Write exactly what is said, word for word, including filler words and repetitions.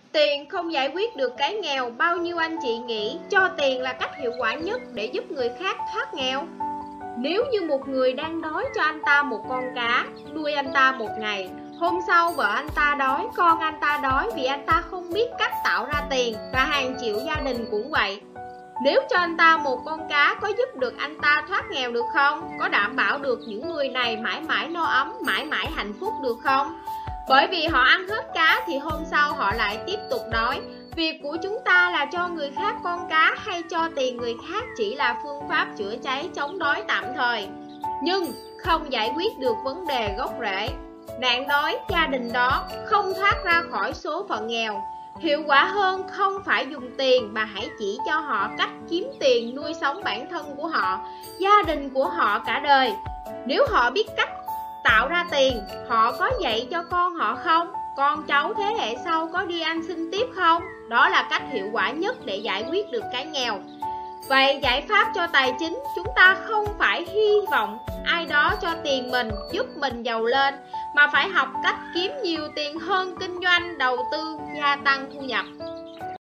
Tiền không giải quyết được cái nghèo. Bao nhiêu anh chị nghĩ cho tiền là cách hiệu quả nhất để giúp người khác thoát nghèo? Nếu như một người đang đói cho anh ta một con cá, nuôi anh ta một ngày, hôm sau vợ anh ta đói, con anh ta đói vì anh ta không biết cách tạo ra tiền, và hàng triệu gia đình cũng vậy. Nếu cho anh ta một con cá có giúp được anh ta thoát nghèo được không? Có đảm bảo được những người này mãi mãi no ấm, mãi mãi hạnh phúc được không? Bởi vì họ ăn hết cá thì hôm sau họ lại tiếp tục đói. Việc của chúng ta là cho người khác con cá hay cho tiền người khác chỉ là phương pháp chữa cháy chống đói tạm thời, nhưng không giải quyết được vấn đề gốc rễ. Nạn đói gia đình đó không thoát ra khỏi số phận nghèo. Hiệu quả hơn không phải dùng tiền, mà hãy chỉ cho họ cách kiếm tiền nuôi sống bản thân của họ, gia đình của họ cả đời. Nếu họ biết cách tạo ra tiền, họ có dạy cho con họ không? Con cháu thế hệ sau có đi ăn xin tiếp không? Đó là cách hiệu quả nhất để giải quyết được cái nghèo. Vậy giải pháp cho tài chính, chúng ta không phải hy vọng ai đó cho tiền mình, giúp mình giàu lên, mà phải học cách kiếm nhiều tiền hơn, kinh doanh, đầu tư, gia tăng thu nhập.